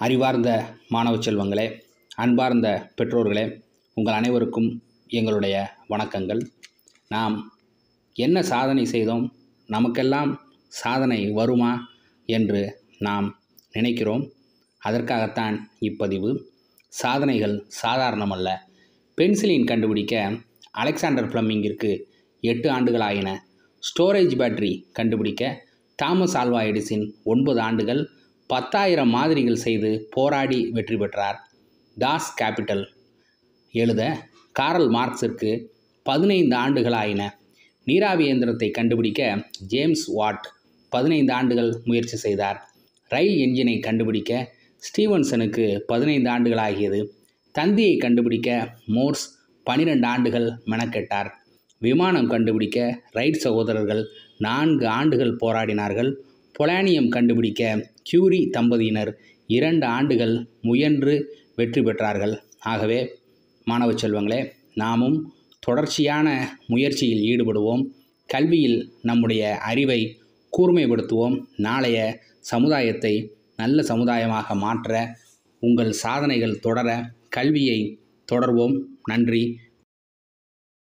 அறிவார்ந்த மாணவ செல்வங்களே, அன்பார்ந்த பெற்றோர்களே, உங்கள் அனைவருக்கும் எங்களுடைய வணக்கங்கள். நாம் என்ன சாதனை செய்தோம், நமக்கெல்லாம் சாதனை வருமா என்று நாம் நினைக்கிறோம். அதற்காகத்தான் இப்பதிவு. சாதனைகள் சாதாரணமல்ல. பென்சிலின் கண்டுபிடிக்க அலெக்சாண்டர் ஃப்ளெமிங்கிற்கு 8 ஆண்டுகள் ஆயின. ஸ்டோரேஜ் பேட்டரி கண்டுபிடிக்க தாமஸ் ஆல்வா எடிசன் 9 ஆண்டுகள் 10,000 மாதிரிகள் செய்து போராடி வெற்றி பெற்றார். டாஸ் கேபிட்டல் எழுத காரல் மார்க்ஸிற்கு 15 ஆண்டுகள் ஆயின. நீராவி இயந்திரத்தை கண்டுபிடிக்க ஜேம்ஸ் வாட் 15 ஆண்டுகள் முயற்சி செய்தார். ரயில் என்ஜினை கண்டுபிடிக்க ஸ்டீவன்சனுக்கு 15 ஆண்டுகள் ஆகியது. தந்தியை கண்டுபிடிக்க மோர்ஸ் 12 ஆண்டுகள் மெனக்கெட்டார். விமானம் கண்டுபிடிக்க ரைட் சகோதரர்கள் 4 ஆண்டுகள் போராடினார்கள். பொலானியம் கண்டுபிடிக்க கியூரி தம்பதியினர் 2 ஆண்டுகள் முயன்று வெற்றி பெற்றார்கள். ஆகவே மாணவ செல்வங்களே, நாமும் தொடர்ச்சியான முயற்சியில் ஈடுபடுவோம். கல்வியில் நம்முடைய அறிவை கூர்மைப்படுத்துவோம். நாளைய சமுதாயத்தை நல்ல சமுதாயமாக மாற்ற உங்கள் சாதனைகள் தொடர கல்வியை தொடர்வோம். நன்றி,